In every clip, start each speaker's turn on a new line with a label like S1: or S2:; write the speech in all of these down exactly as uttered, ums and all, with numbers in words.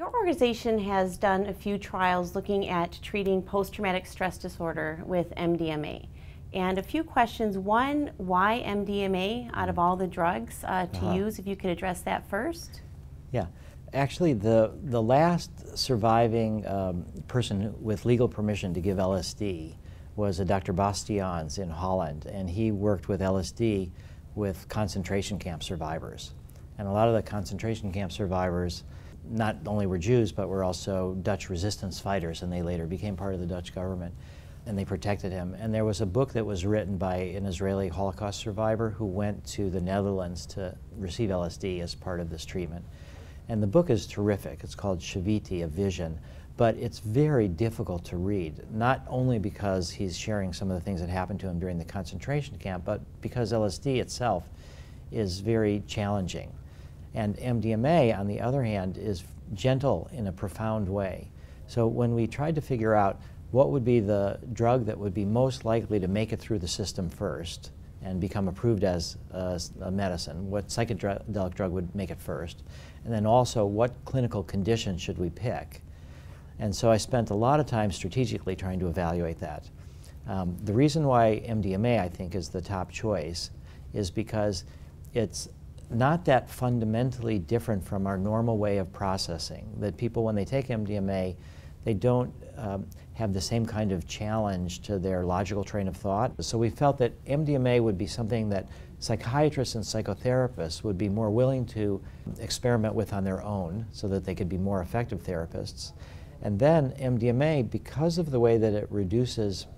S1: Our organization has done a few trials looking at treating post-traumatic stress disorder with M D M A. And a few questions. One, why M D M A out of all the drugs uh, to
S2: Uh-huh.
S1: use? If you could address that first.
S2: Yeah, actually the, the last surviving um, person with legal permission to give L S D was a Doctor Bastiaans in Holland, and he worked with L S D with concentration camp survivors. And a lot of the concentration camp survivors not only were Jews, but were also Dutch resistance fighters, and they later became part of the Dutch government, and they protected him. And there was a book that was written by an Israeli Holocaust survivor who went to the Netherlands to receive L S D as part of this treatment. And the book is terrific. It's called Shaviti, A Vision, but it's very difficult to read, not only because he's sharing some of the things that happened to him during the concentration camp, but because L S D itself is very challenging. And M D M A, on the other hand, is gentle in a profound way. So when we tried to figure out what would be the drug that would be most likely to make it through the system first and become approved as a, a medicine, what psychedelic drug would make it first, and then also what clinical condition should we pick. And so I spent a lot of time strategically trying to evaluate that. Um, the reason why M D M A, I think, is the top choice is because it's not that fundamentally different from our normal way of processing, that people, when they take M D M A, they don't um, have the same kind of challenge to their logical train of thought. So we felt that M D M A would be something that psychiatrists and psychotherapists would be more willing to experiment with on their own so that they could be more effective therapists. And then M D M A, because of the way that it reduces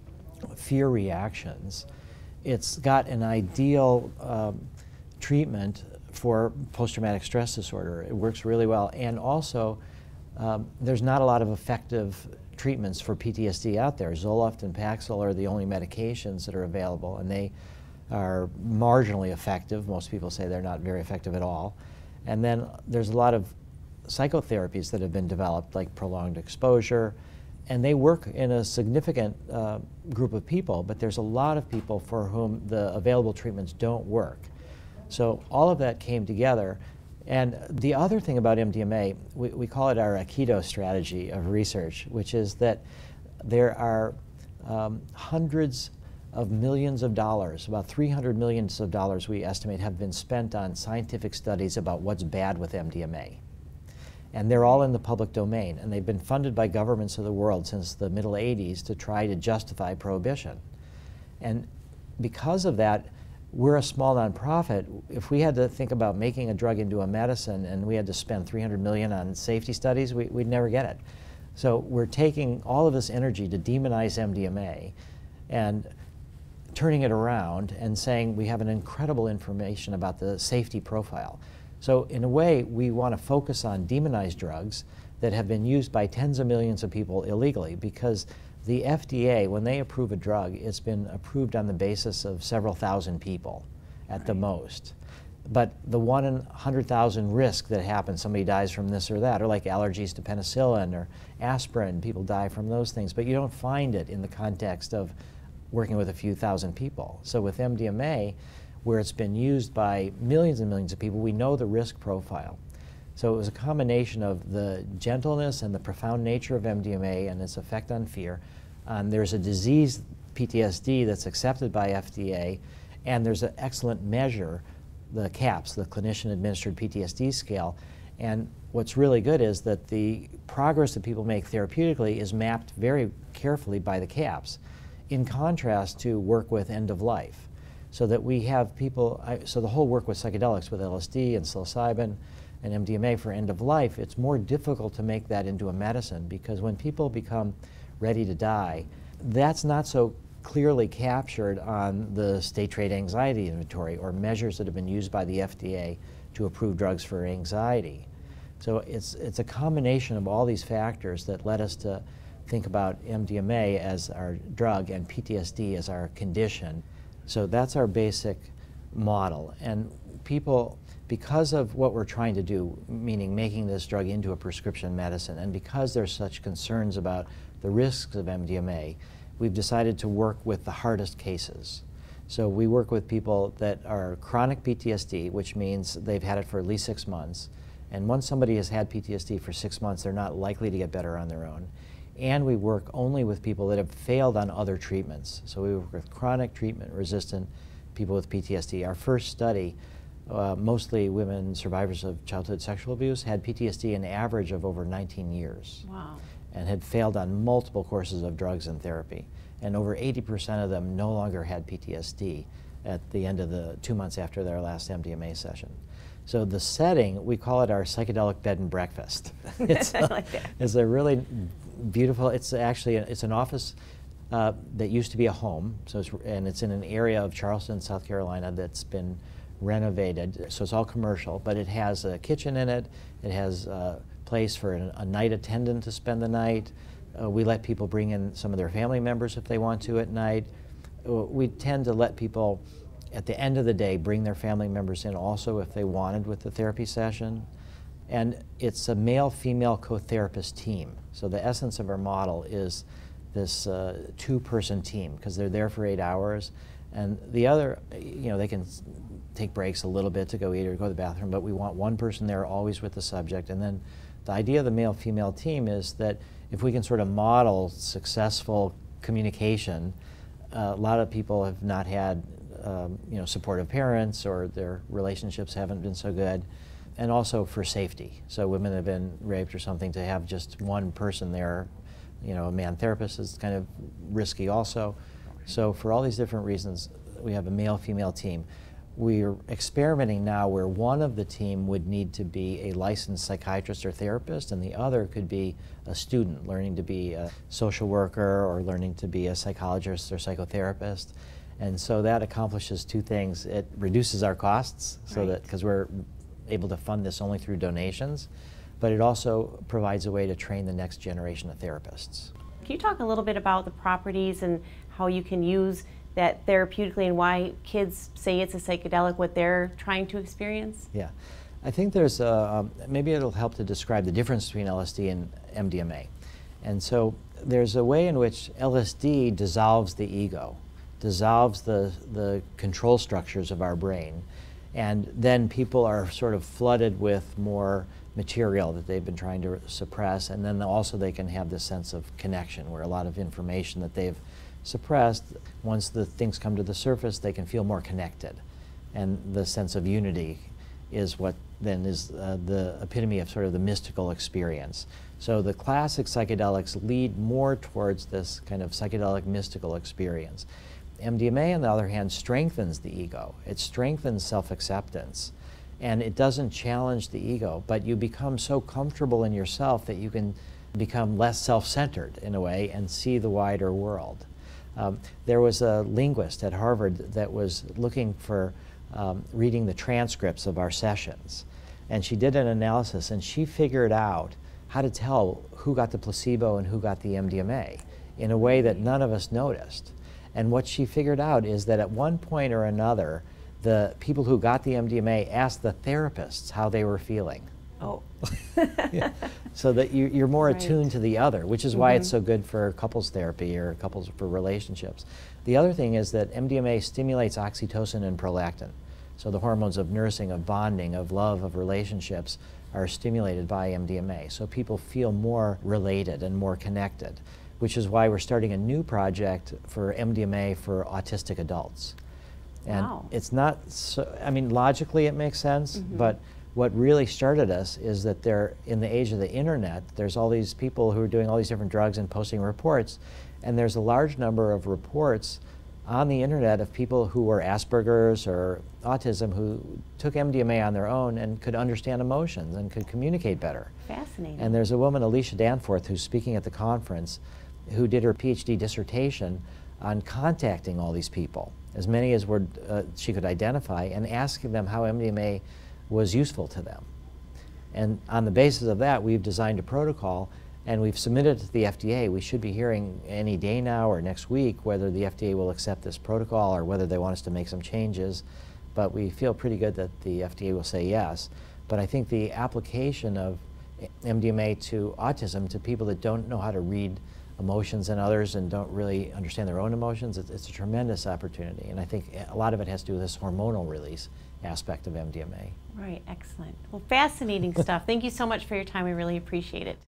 S2: fear reactions, it's got an ideal um, treatment for post-traumatic stress disorder. It works really well. And also, um, there's not a lot of effective treatments for P T S D out there. Zoloft and Paxil are the only medications that are available, and they are marginally effective. Most people say they're not very effective at all. And then there's a lot of psychotherapies that have been developed, like prolonged exposure, and they work in a significant uh, group of people, but there's a lot of people for whom the available treatments don't work. So all of that came together. And the other thing about M D M A, we, we call it our Aikido strategy of research, which is that there are um, hundreds of millions of dollars, about three hundred millions of dollars we estimate have been spent on scientific studies about what's bad with M D M A. And they're all in the public domain, and they've been funded by governments of the world since the middle eighties to try to justify prohibition. And because of that, we're a small nonprofit. If we had to think about making a drug into a medicine and we had to spend three hundred million dollars on safety studies, we, we'd never get it. So we're taking all of this energy to demonize M D M A and turning it around and saying we have an incredible information about the safety profile. So in a way, we want to focus on demonized drugs that have been used by tens of millions of people illegally, because the F D A, when they approve a drug, it's been approved on the basis of several thousand people at right. the most. But the one in one hundred thousand risk that happens, somebody dies from this or that, or like allergies to penicillin or aspirin, people die from those things, but you don't find it in the context of working with a few thousand people. So with M D M A, where it's been used by millions and millions of people, we know the risk profile. So it was a combination of the gentleness and the profound nature of M D M A and its effect on fear. Um, there's a disease, P T S D, that's accepted by F D A, and there's an excellent measure, the CAPS, the Clinician-Administered P T S D Scale. And what's really good is that the progress that people make therapeutically is mapped very carefully by the CAPS, in contrast to work with end of life. So that we have people, I, so the whole work with psychedelics, with L S D and psilocybin and M D M A for end of life, it's more difficult to make that into a medicine, because when people become ready to die, that's not so clearly captured on the state trait anxiety inventory or measures that have been used by the F D A to approve drugs for anxiety. So it's, it's a combination of all these factors that led us to think about M D M A as our drug and P T S D as our condition. So that's our basic model. And people, because of what we're trying to do, meaning making this drug into a prescription medicine, and because there's such concerns about the risks of M D M A, we've decided to work with the hardest cases. So we work with people that are chronic P T S D, which means they've had it for at least six months, And once somebody has had P T S D for six months, they're not likely to get better on their own. And we work only with people that have failed on other treatments. So we work with chronic treatment-resistant people with P T S D. Our first study, uh, mostly women survivors of childhood sexual abuse, had P T S D an average of over nineteen years.
S1: Wow.
S2: And had failed on multiple courses of drugs and therapy. And over eighty percent of them no longer had P T S D at the end of the two months after their last M D M A session. So the setting, we call it our psychedelic bed and breakfast. It's,
S1: I like that.
S2: It's a really beautiful, it's actually, a, it's an office uh, that used to be a home, so it's, and it's in an area of Charleston, South Carolina that's been renovated. So it's all commercial, but it has a kitchen in it, it has a place for an, a night attendant to spend the night. Uh, we let people bring in some of their family members if they want to at night. Uh, we tend to let people at the end of the day bring their family members in also if they wanted with the therapy session. And it's a male-female co-therapist team. So the essence of our model is this uh, two-person team because they're there for eight hours. And the other, you know, they can take breaks a little bit to go eat or go to the bathroom, but we want one person there always with the subject. And then the idea of the male-female team is that if we can sort of model successful communication, uh, a lot of people have not had um, you know, supportive parents or their relationships haven't been so good, and also for safety. So women have been raped or something, to have just one person there, you know, a man therapist is kind of risky also. So for all these different reasons, we have a male-female team. We're experimenting now where one of the team would need to be a licensed psychiatrist or therapist, and the other could be a student learning to be a social worker or learning to be a psychologist or psychotherapist. And so that accomplishes two things. It reduces our costs, so
S1: Right.
S2: that because we're able to fund this only through donations, but it also provides a way to train the next generation of therapists.
S1: Can you talk a little bit about the properties and how you can use that therapeutically and why kids say it's a psychedelic, what they're trying to experience?
S2: Yeah, I think there's a, um, maybe it'll help to describe the difference between L S D and M D M A. And so there's a way in which L S D dissolves the ego, dissolves the, the control structures of our brain, and then people are sort of flooded with more material that they've been trying to suppress, and then also they can have this sense of connection where a lot of information that they've suppressed, once the things come to the surface, they can feel more connected. And the sense of unity is what then is uh, the epitome of sort of the mystical experience. So the classic psychedelics lead more towards this kind of psychedelic mystical experience. M D M A, on the other hand, strengthens the ego. It strengthens self-acceptance. And it doesn't challenge the ego, but you become so comfortable in yourself that you can become less self-centered in a way and see the wider world. Um, there was a linguist at Harvard that was looking for um, reading the transcripts of our sessions. And she did an analysis, and she figured out how to tell who got the placebo and who got the M D M A in a way that none of us noticed. And what she figured out is that at one point or another, the people who got the M D M A asked the therapists how they were feeling.
S1: Oh.
S2: Yeah. So that you, you're more
S1: Right.
S2: attuned to the other, which is why
S1: Mhm.
S2: it's so good for couples therapy or couples for relationships. The other thing is that M D M A stimulates oxytocin and prolactin. So the hormones of nursing, of bonding, of love, of relationships are stimulated by M D M A. So people feel more related and more connected, which is why we're starting a new project for M D M A for autistic adults. And
S1: Wow.
S2: it's not, so, I mean, logically it makes sense,
S1: Mhm.
S2: but what really started us is that there, in the age of the internet, there's all these people who are doing all these different drugs and posting reports, and there's a large number of reports on the internet of people who were Asperger's or autism who took M D M A on their own and could understand emotions and could communicate better.
S1: Fascinating.
S2: And there's a woman, Alicia Danforth, who's speaking at the conference, who did her PhD dissertation on contacting all these people, as many as were, uh, she could identify, and asking them how M D M A was useful to them. And on the basis of that, we've designed a protocol, and we've submitted it to the F D A. We should be hearing any day now or next week whether the F D A will accept this protocol or whether they want us to make some changes. But we feel pretty good that the F D A will say yes. But I think the application of M D M A to autism, to people that don't know how to read emotions in others and don't really understand their own emotions, it's, it's a tremendous opportunity. And I think a lot of it has to do with this hormonal release aspect of M D M A.
S1: Right, excellent. Well, fascinating stuff. Thank you so much for your time. We really appreciate it.